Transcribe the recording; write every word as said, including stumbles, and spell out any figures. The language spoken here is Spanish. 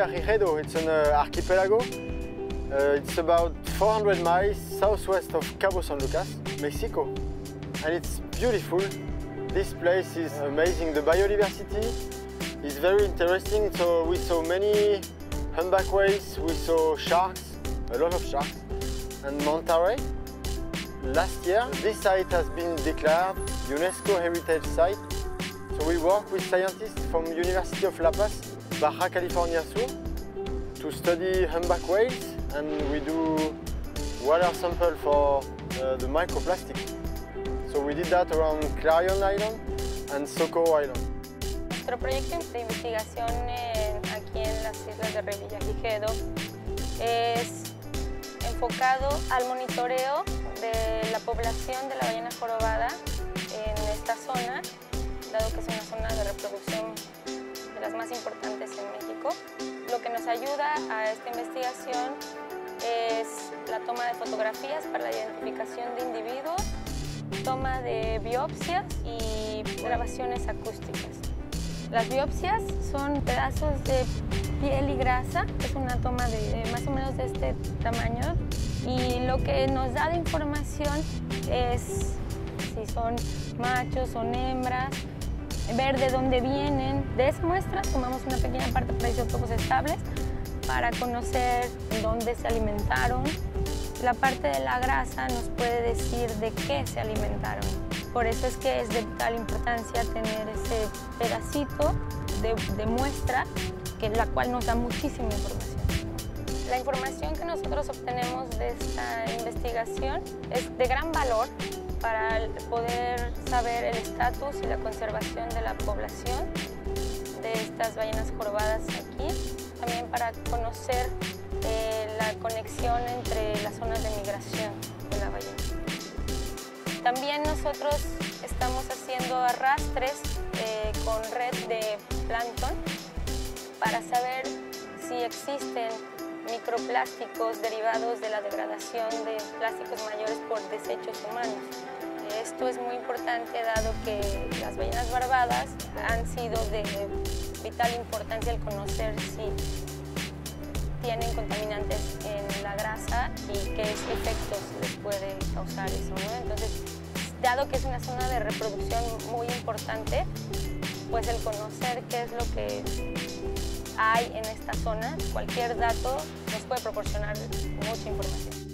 Revillagigedo. It's an uh, archipelago. Uh, it's about four hundred miles southwest of Cabo San Lucas, Mexico. And it's beautiful. This place is amazing. The biodiversity is very interesting. So we saw many humpback whales, we saw sharks, a lot of sharks, and manta ray. Last year, this site has been declared UNESCO Heritage Site. So we work with scientists from University of La Paz, Baja California Sur, to study humpback whales, and we do water sample for uh, the microplastic. So we did that around Clarion Island and Socorro Island. Nuestro proyecto de investigación en, aquí en las islas de Revillagigedo es enfocado al monitoreo de la población de la ballena jorobada en esta zona, dado que es una zona de reproducción de las más importantes en México. Lo que nos ayuda a esta investigación es la toma de fotografías para la identificación de individuos, toma de biopsias y grabaciones acústicas. Las biopsias son pedazos de piel y grasa, es una toma de más o menos de este tamaño, y lo que nos da de información es si son machos, son hembras, ver de dónde vienen. De esa muestra tomamos una pequeña parte para isótopos estables para conocer dónde se alimentaron. La parte de la grasa nos puede decir de qué se alimentaron. Por eso es que es de vital importancia tener ese pedacito de, de muestra, que la cual nos da muchísima información. La información que nosotros obtenemos de esta investigación es de gran valor para poder saber el estatus y la conservación de la población de estas ballenas jorobadas aquí, también para conocer eh, la conexión entre las zonas de migración de la ballena. También nosotros estamos haciendo arrastres eh, con red de plancton para saber si existen microplásticos derivados de la degradación de plásticos mayores por desechos humanos. Esto es muy importante dado que las ballenas barbadas han sido de vital importancia el conocer si tienen contaminantes en la grasa y qué efectos les puede causar eso, ¿no? Entonces, dado que es una zona de reproducción muy importante, pues el conocer qué es lo que hay en esta zona, cualquier dato nos puede proporcionar mucha información.